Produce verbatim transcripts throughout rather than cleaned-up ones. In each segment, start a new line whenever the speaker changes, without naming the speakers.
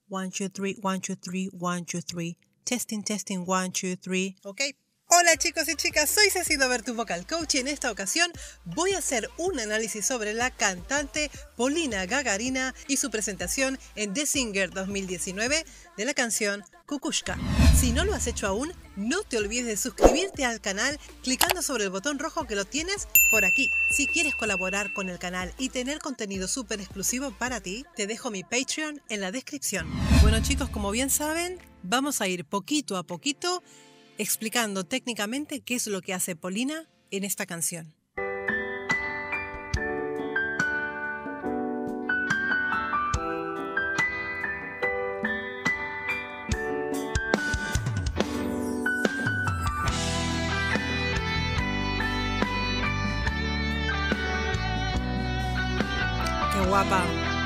one, two, three, one, two, three, one, two, three. Testing, testing, one, two, three. Ok. Hola chicos y chicas, soy Ceci Dover, tu vocal coach, y en esta ocasión voy a hacer un análisis sobre la cantante Polina Gagarina y su presentación en The Singer dos mil diecinueve de la canción Kukushka. Si no lo has hecho aún, no te olvides de suscribirte al canal clicando sobre el botón rojo que lo tienes por aquí. Si quieres colaborar con el canal y tener contenido súper exclusivo para ti, te dejo mi Patreon en la descripción. Bueno chicos, como bien saben, vamos a ir poquito a poquito explicando técnicamente qué es lo que hace Polina en esta canción. ¡Qué guapa!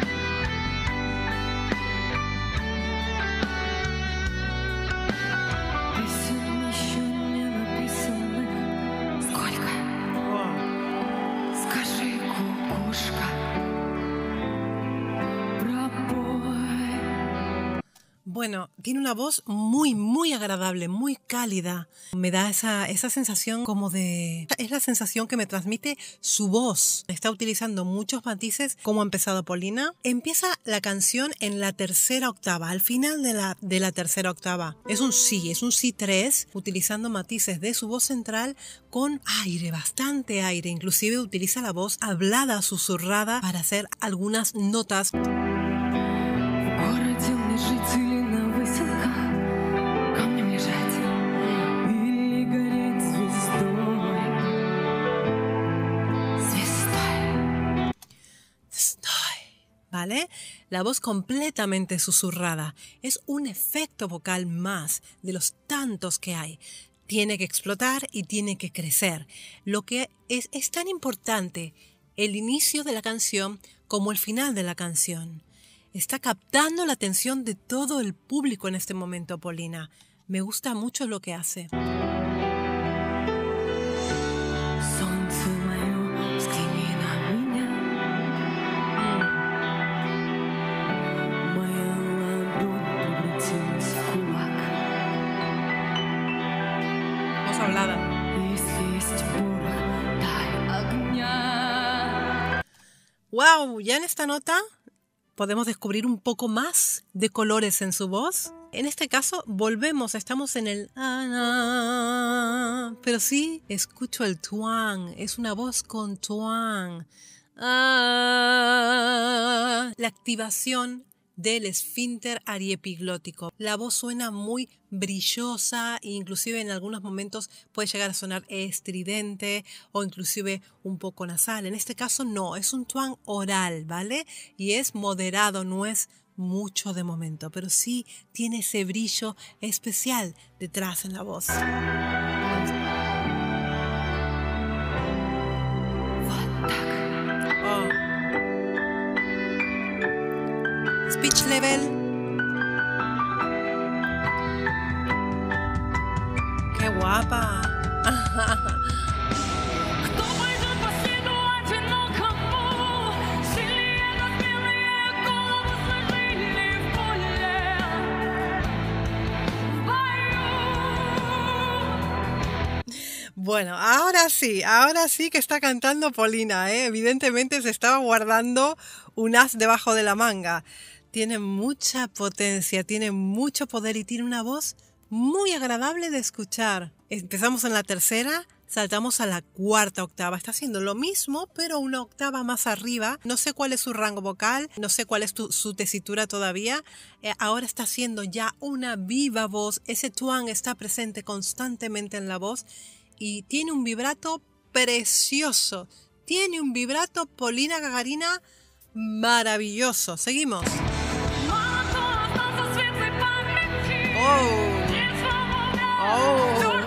Bueno, tiene una voz muy, muy agradable, muy cálida. Me da esa, esa sensación como de... Es la sensación que me transmite su voz. Está utilizando muchos matices, como ha empezado Polina. Empieza la canción en la tercera octava, al final de la, de la tercera octava. Es un si, es un si tres, utilizando matices de su voz central con aire, bastante aire. Inclusive utiliza la voz hablada, susurrada, para hacer algunas notas. ¿Vale? La voz completamente susurrada es un efecto vocal más de los tantos que hay. Tiene que explotar y tiene que crecer. Lo que es, es tan importante el inicio de la canción como el final de la canción. Está captando la atención de todo el público en este momento, Polina. Me gusta mucho lo que hace. ¡Wow! Ya en esta nota podemos descubrir un poco más de colores en su voz. En este caso volvemos, estamos en el... Pero sí escucho el twang, es una voz con twang. La activación del esfínter ariepiglótico. La voz suena muy brillosa e inclusive en algunos momentos puede llegar a sonar estridente o inclusive un poco nasal. En este caso no, es un twang oral, ¿vale? Y es moderado, no es mucho de momento, pero sí tiene ese brillo especial detrás en la voz. Speech level. ¡Qué guapa! Bueno, ahora sí, ahora sí que está cantando Polina, ¿eh? Evidentemente se estaba guardando un as debajo de la manga. Tiene mucha potencia, tiene mucho poder y tiene una voz muy agradable de escuchar. Empezamos en la tercera, saltamos a la cuarta octava. Está haciendo lo mismo, pero una octava más arriba. No sé cuál es su rango vocal, no sé cuál es tu, su tesitura todavía. Eh, ahora está haciendo ya una viva voz. Ese twang está presente constantemente en la voz y tiene un vibrato precioso. Tiene un vibrato Polina Gagarina maravilloso. Seguimos. Oh. Oh.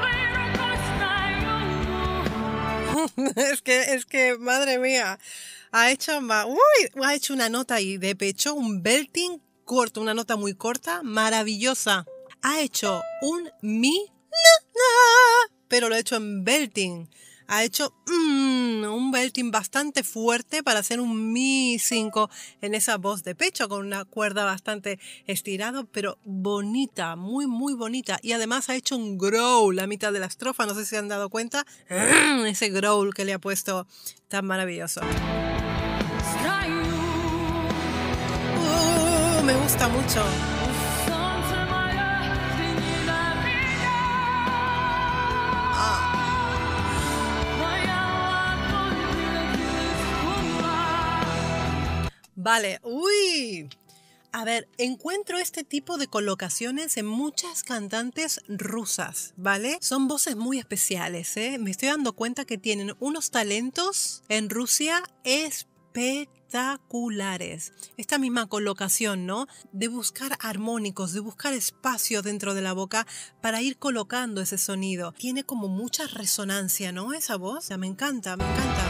es que, es que, madre mía, ha hecho, uy, ha hecho una nota ahí de pecho, un belting corto, una nota muy corta, maravillosa. Ha hecho un mi, na, na, pero lo ha hecho en belting. Ha hecho mmm, un belting bastante fuerte para hacer un mi cinco en esa voz de pecho con una cuerda bastante estirado, pero bonita, muy muy bonita. Y además ha hecho un growl a mitad de la estrofa, no sé si se han dado cuenta, ese growl que le ha puesto tan maravilloso. Uh, me gusta mucho. Vale, uy. A ver, encuentro este tipo de colocaciones en muchas cantantes rusas, ¿vale? Son voces muy especiales, ¿eh? Me estoy dando cuenta que tienen unos talentos en Rusia espectaculares. Esta misma colocación, ¿no? De buscar armónicos, de buscar espacio dentro de la boca para ir colocando ese sonido. Tiene como mucha resonancia, ¿no? Esa voz. O sea, me encanta, me encanta.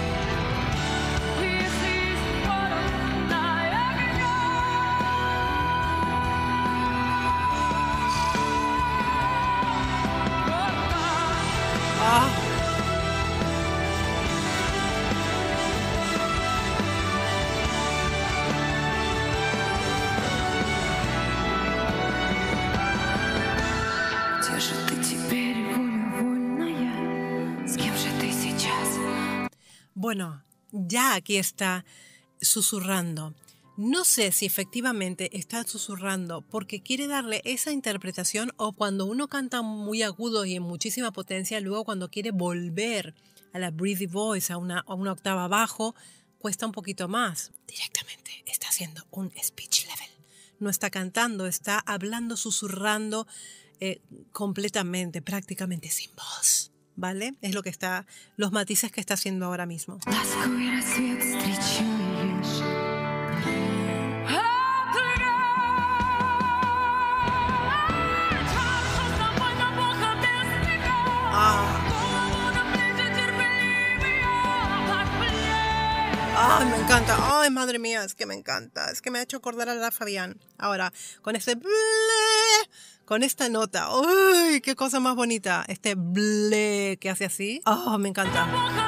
Bueno, ya aquí está susurrando. No sé si efectivamente está susurrando porque quiere darle esa interpretación o cuando uno canta muy agudo y en muchísima potencia, luego cuando quiere volver a la breathy voice, a una, a una octava abajo, cuesta un poquito más. Directamente está haciendo un speech level. No está cantando, está hablando, susurrando eh, completamente, prácticamente sin voz. ¿Vale? Es lo que está, los matices que está haciendo ahora mismo. ¡Ay, me encanta! ¡Ay, madre mía! Es que me encanta. Es que me ha hecho acordar a la Fabián. Ahora, con este... Con esta nota. ¡Uy! ¡Qué cosa más bonita! Este ble que hace así. ¡Oh, me encanta!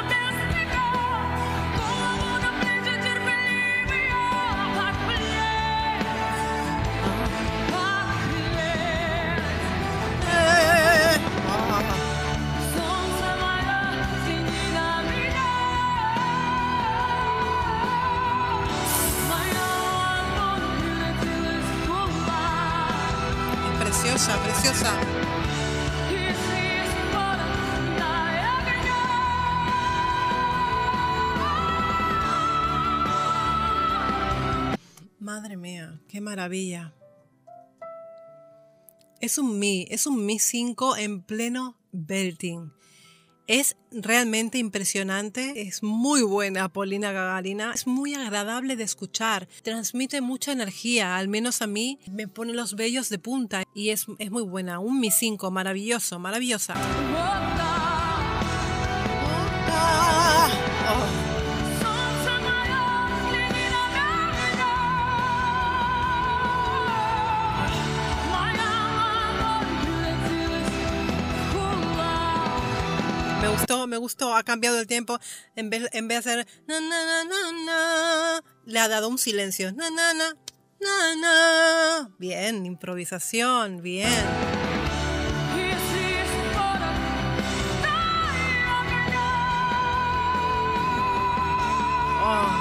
Preciosa, preciosa. Madre mía, qué maravilla. Es un mi, es un mi cinco en pleno belting. Es realmente impresionante, es muy buena Polina Gagarina, es muy agradable de escuchar, transmite mucha energía, al menos a mí me pone los vellos de punta y es, es muy buena, un mi cinco, maravilloso, maravillosa. Oh. Me gustó, me gustó, ha cambiado el tiempo. En vez, en vez de hacer na, na, na, na, na, le ha dado un silencio. Na, na, na, na, na. Bien, improvisación, bien. Oh.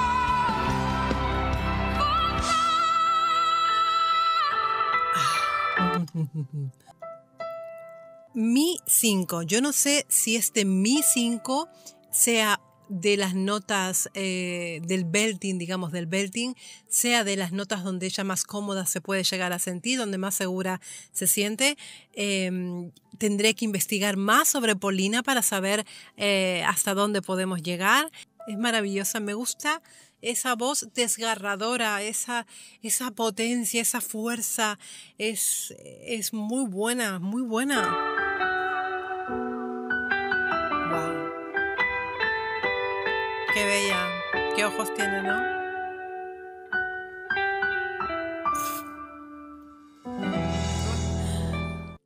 Mi cinco. Yo no sé si este Mi cinco sea de las notas eh, del belting, digamos del belting, sea de las notas donde ella más cómoda se puede llegar a sentir, donde más segura se siente. Eh, tendré que investigar más sobre Polina para saber eh, hasta dónde podemos llegar. Es maravillosa, me gusta esa voz desgarradora, esa, esa potencia, esa fuerza. Es, es muy buena, muy buena. Wow. Qué bella, qué ojos tiene, ¿no?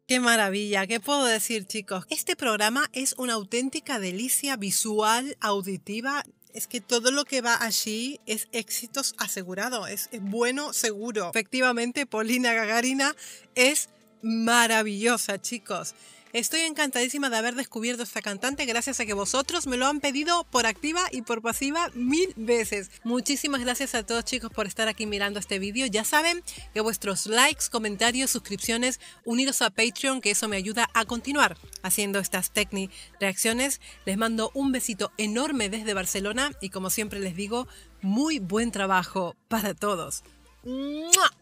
Qué maravilla, ¿qué puedo decir, chicos? Este programa es una auténtica delicia visual, auditiva. Es que todo lo que va allí es éxitos asegurado, es, es bueno seguro. Efectivamente, Polina Gagarina es maravillosa, chicos. Estoy encantadísima de haber descubierto a esta cantante gracias a que vosotros me lo han pedido por activa y por pasiva mil veces. Muchísimas gracias a todos, chicos, por estar aquí mirando este vídeo. Ya saben que vuestros likes, comentarios, suscripciones, uniros a Patreon, que eso me ayuda a continuar haciendo estas Tecni reacciones. Les mando un besito enorme desde Barcelona y, como siempre les digo, muy buen trabajo para todos. ¡Mua!